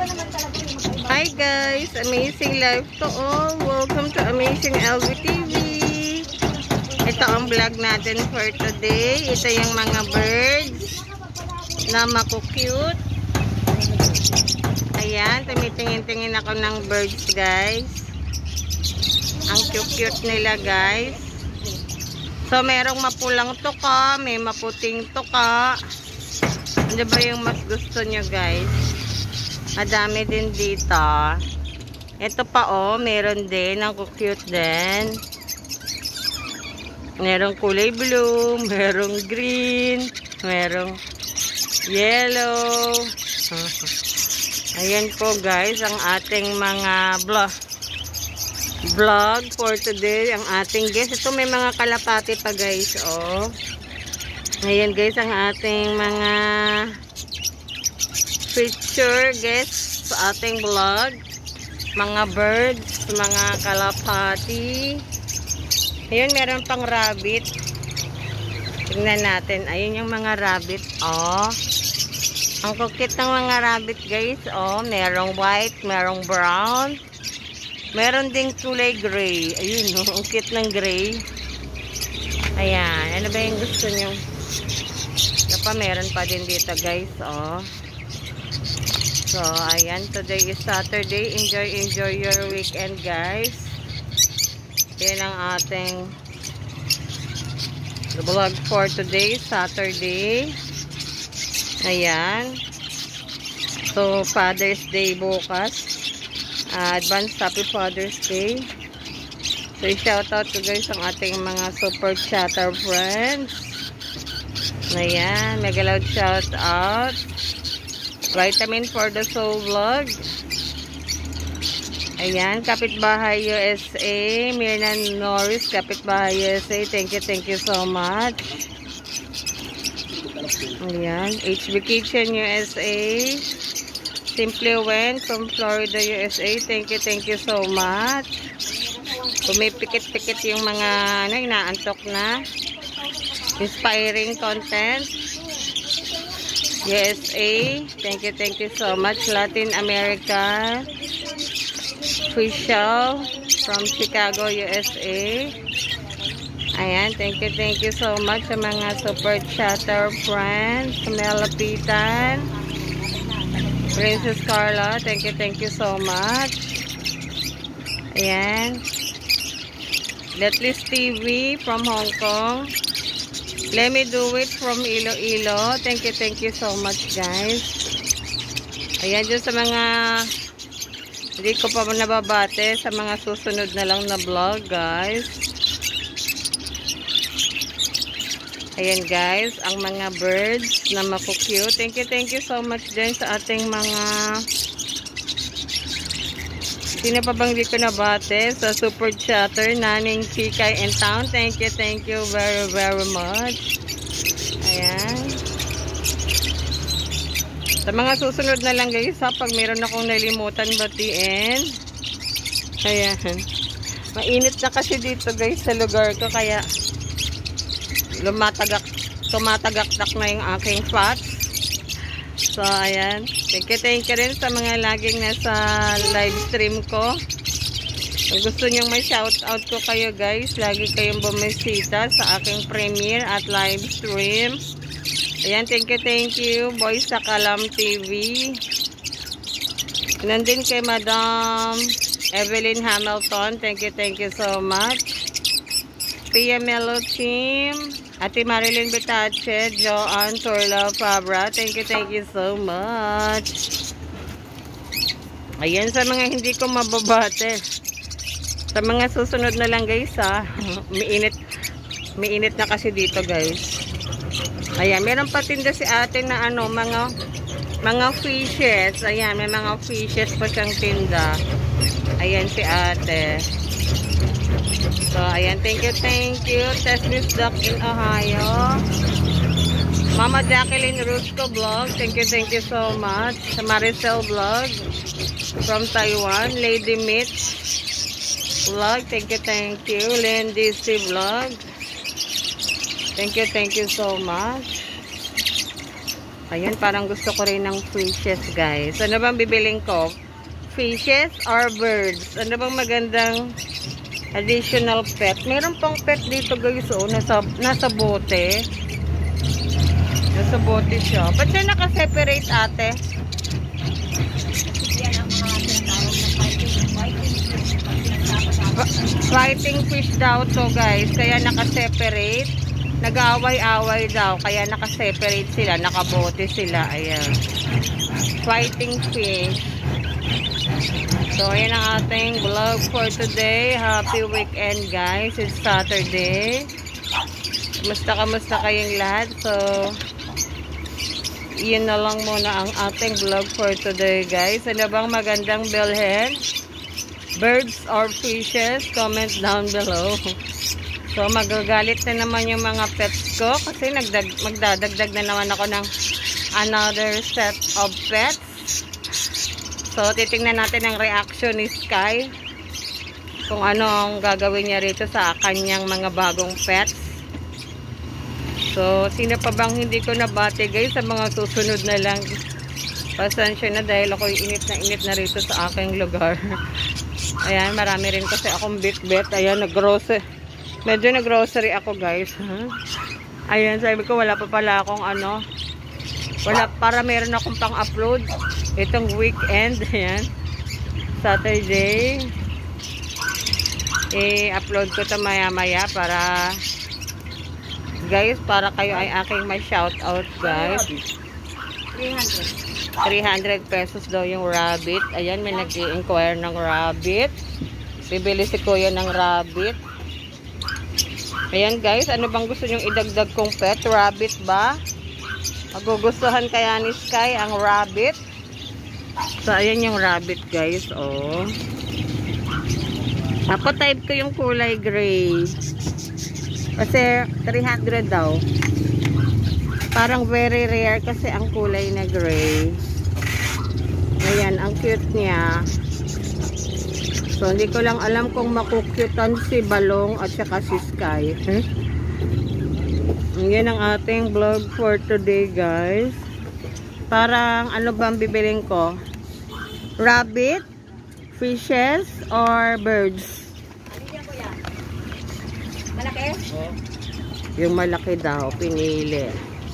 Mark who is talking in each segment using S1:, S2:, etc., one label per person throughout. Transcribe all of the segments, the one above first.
S1: Hi guys, amazing life to all. Welcome to Amazing LV TV. Ito ang vlog natin for today. Ito yung mga birds na maku-cute. Ayan, tumitingin-tingin ako ng birds guys. Ang cute-cute nila guys. So merong mapulang tuka, may maputing tuka. Ano ba yung mas gusto nyo guys? Madami din dito. Ito pa oh, meron din. Ang cute din. Merong kulay blue, merong green, merong yellow. Ayan po guys, ang ating mga vlog for today. Ang ating guest. Ito may mga kalapati pa guys oh. Ayan guys, ang ating mga feature guests sa ating vlog. Mga birds, mga kalapati. Ayun, meron pang rabbit. Tingnan natin. Ayun yung mga rabbit. Oh. Ang kukit ng mga rabbit guys. Oh, merong white, merong brown. Meron ding kulay gray. Ayun, oh, ang cute ng gray. Ayan. Ano ba yung gusto nyo? Meron pa din dito guys. Oh. So, ayan, today is Saturday. Enjoy your weekend, guys. Yan ang ating vlog for today, Saturday. Ayan. So, Father's Day bukas. Advance Happy Father's Day. So, shout out to guys ang ating mga super chatter friends. Ayan, mega loud shout out. Vitamin for the Soul vlog. Ayan, Kapitbahay USA. Mirna Norris, Kapitbahay USA. Thank you so much. Ayan, HB Kitchen USA. Simply Wen from Florida USA. Thank you so much. Pumipikit-pikit yung mga inaantok na inspiring content. USA, thank you so much. Latin America, Official from Chicago, USA. Ayan, thank you so much sa mga super chatter friends. Melapitan, Princess Carla, thank you so much. Ayan, Letlis TV from Hong Kong. Let me do it from Iloilo. Thank you so much guys. Ayan, dyan sa mga hindi ko pa nababate, sa mga susunod na lang na vlog guys. Ayan guys, ang mga birds na maku-cute. Thank you so much din sa ating mga sino pa bang di ko nabate sa super chatter, Naning Chikay in town. Thank you very much. Ayan. Sa mga susunod na lang guys ha, pag meron akong nalimutan batiin. Ayan. Mainit na kasi dito guys sa lugar ko, kaya tumatagak-tak na yung aking fat. So, ayan. Thank you rin sa mga laging nasa live stream ko. Kung gusto nyong may shoutout ko kayo guys, lagi kayong bumisita sa aking premiere at live stream. Ayan, thank you. Boys sa Kalam TV. Nandun kay Madam Evelyn Hamilton. Thank you so much. Pia Melo Team. Ate Marilyn Bitache, Joanne Torla Fabra, thank you so much. Ayan, sa mga hindi ko mababate, sa mga susunod na lang guys ha, mainit na kasi dito guys. Ayan, meron pa tinda si ate na ano, mga fishes. Ayan, may mga fishes pa siyang tinda. Ayan si ate. So, ayan, thank you. Tesmis Duck in Ohio. Mama Jacqueline Rusco Vlog, thank you so much. Sa Maricel Vlog from Taiwan. Lady Mitch Vlog, thank you. Len DC Vlog, thank you so much. Ayan, parang gusto ko rin ng fishes, guys. Ano bang bibiling ko? Fishes or birds? Ano bang magandang additional pet? Meron pang pet dito, guys. Oh, nasa bote. Nasa bote siya. Ba't siya nakaseparate, ate?
S2: Yan ang mga tinatawag na
S1: Fighting fish daw to, guys. Kaya nakaseparate. Nag-aaway-away daw. Kaya nakaseparate sila. Nakabote sila. Ayan. Fighting fish. So, ayan ang ating vlog for today. Happy weekend, guys. It's Saturday. Kamusta kayong lahat? So, yun na lang muna ang ating vlog for today, guys. Ano bang magandang bilhin? Birds or fishes? Comment down below. So, magagalit na naman yung mga pets ko kasi magdadagdag na naman ako ng another set of pets. So, titingnan natin ang reaction ni Sky kung ano ang gagawin niya rito sa kanyang mga bagong pets. So, sino pa bang hindi ko nabati, guys, sa mga susunod na lang. Pasensya na dahil ako init na rito sa aking lugar. Ayan, marami rin kasi akong bit-bit. Ayan, medyo nag-grocery ako, guys. Ayan, sabi ko wala pa pala akong para meron akong pang-upload itong weekend. Ayan, Saturday. I-upload ko ito maya-maya para kayo ay aking may shoutout, guys. 300 pesos daw yung rabbit. Ayan, may nag-i-inquire ng rabbit. Bibili si kuya ng rabbit. Ayan, guys, ano bang gusto nyong idagdag kong pet? Rabbit ba? Magugustuhan kaya ni Sky ang rabbit? So, ayan yung rabbit, guys. Oh. Ako type ko yung kulay gray. Kasi 300 daw. Parang very rare kasi ang kulay na gray. Ayan, ang cute niya. So, hindi ko lang alam kung makukyutan si Balong at saka si Sky. Yan ang ating vlog for today, guys. Parang, ano bang bibiling ko? Rabbit, fishes, or birds?
S2: Ano yan, kuya? Malaki?
S1: Yung malaki daw, pinili.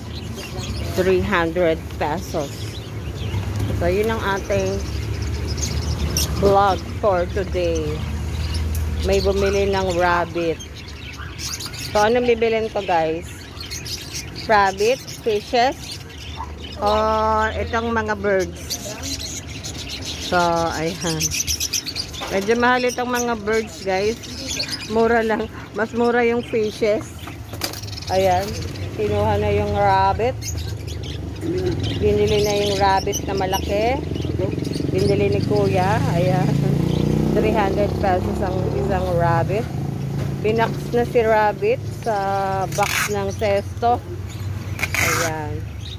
S1: 300 pesos. So, yun ang ating vlog for today. May bumili ng rabbit. So, anong bibilin ko, guys? Rabbit, fishes, or itong mga birds. So, ayan. Medyo mahal itong mga birds, guys. Mura lang. Mas mura yung fishes. Ayan. Kinuha na yung rabbit. Binili na yung rabbit na malaki. Binili ni kuya. Ayan. 300 pesos ang isang rabbit. Binax na si rabbit sa box ng sesto. Ayan.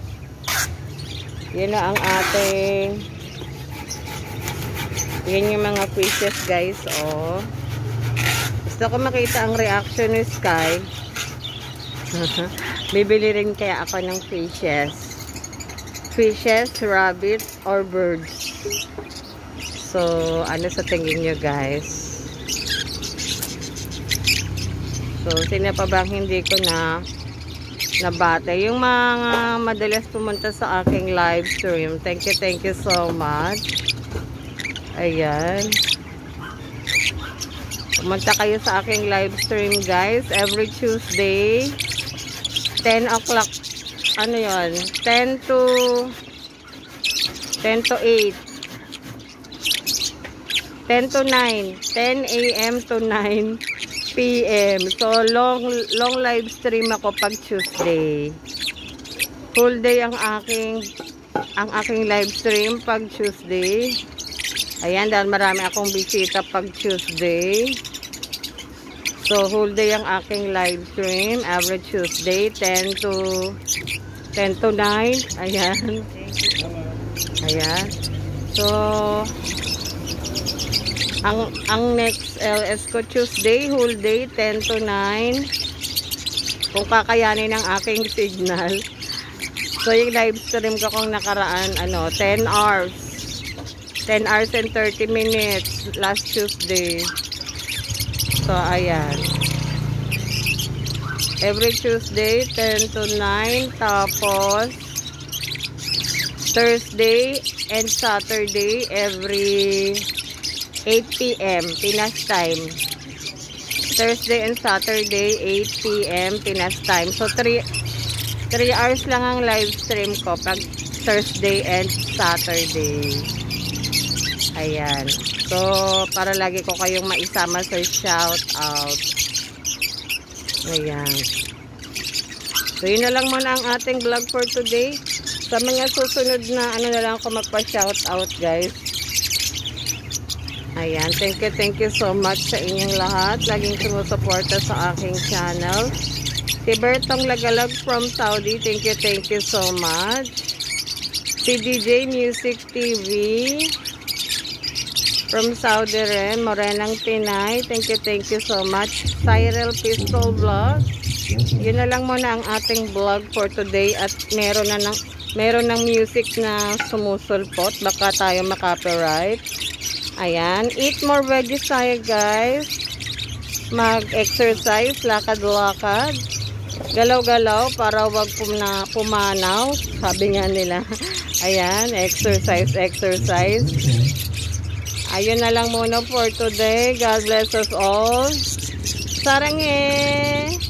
S1: Yun na ang ating. Yan yung mga fishes, guys. Oh. Gusto ko makita ang reaction ni Sky. Bibili rin kaya ako ng fishes. Fishes, rabbits, or birds. So, ano sa tingin nyo, guys? So, sino pa bang hindi ko na nabate? Yung mga madalas pumunta sa aking live stream. Thank you so much. Ayan. Pumunta kayo sa aking live stream, guys. Every Tuesday. 10 o'clock. Ano yun? 10 to 8. 10 to 9. 10 a.m. to 9 p.m. So, long live stream ako pag Tuesday. Full day ang aking live stream pag Tuesday. Ayan, dahil marami akong bisita pag Tuesday. So, whole day ang aking live stream. Every Tuesday, 10 to 9. Ayan. Ayan. So, ang next LS ko Tuesday, whole day, 10 to 9. Kung kakayanin ng aking signal. So, yung live stream ko kung nakaraan, 10 hours. 10 hours and 30 minutes last Tuesday. So, ayan. Every Tuesday, 10 to 9. Tapos, Thursday and Saturday, every 8 p.m. Pinas time. Thursday and Saturday, 8 p.m. Pinas time. So, 3 hours lang ang live stream ko pag Thursday and Saturday. Ayan. So, para lagi ko kayong maisama sa shout out. Ayan. So, yun na lang muna ang ating vlog for today. Sa mga susunod na na lang ako magpa-shout out, guys. Ayan. Thank you so much sa inyong lahat. Laging sumusuporta sa aking channel. Si Bertong Lagalag from Saudi, thank you so much. Si DJ Music TV from Saudi rin, Morenang Pinay, thank you so much. Cyril Pistol Vlog, yun na lang muna ang ating vlog for today at meron ng music na sumusulpot, baka tayo makapiright. Ayan, eat more veggies tayo guys, mag-exercise, lakad-lakad. Galaw-galaw para wag pumanaw. Sabi nga nila. Ayan, exercise. Ayun na lang muna for today. God bless us all. Sarang